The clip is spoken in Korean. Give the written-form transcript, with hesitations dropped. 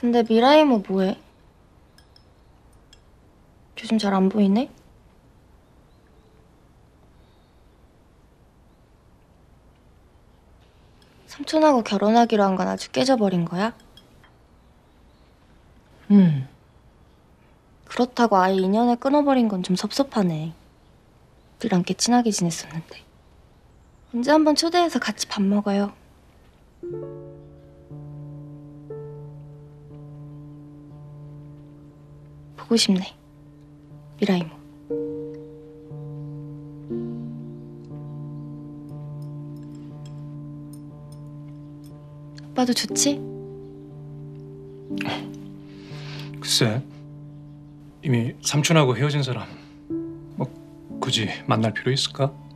근데 미라이모 뭐해? 요즘 잘 안 보이네? 삼촌하고 결혼하기로 한 건 아주 깨져버린 거야? 그렇다고 아예 인연을 끊어버린 건 좀 섭섭하네. 늘 함께 친하게 지냈었는데. 언제 한번 초대해서 같이 밥 먹어요. 보고 싶네. 미라이모. 오빠도 좋지? 글쎄, 이미 삼촌하고 헤어진 사람 뭐 굳이 만날 필요 있을까?